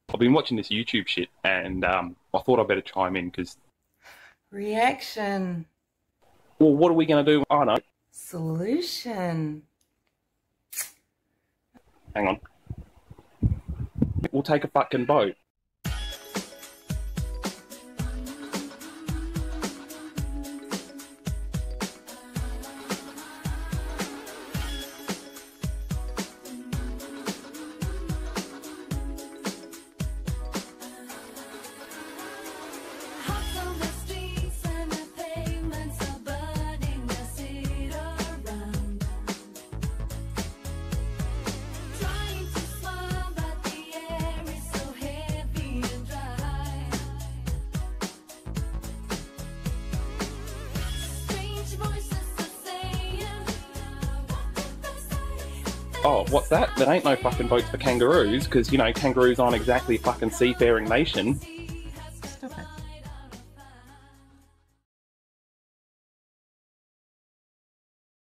I've been watching this YouTube shit, and I thought I'd better chime in because. Reaction. Well, what are we going to do? I know. Solution. Hang on. We'll take a fucking boat. Oh, what's that? There ain't no fucking boats for kangaroos, because, you know, kangaroos aren't exactly a fucking seafaring nation. Stop it.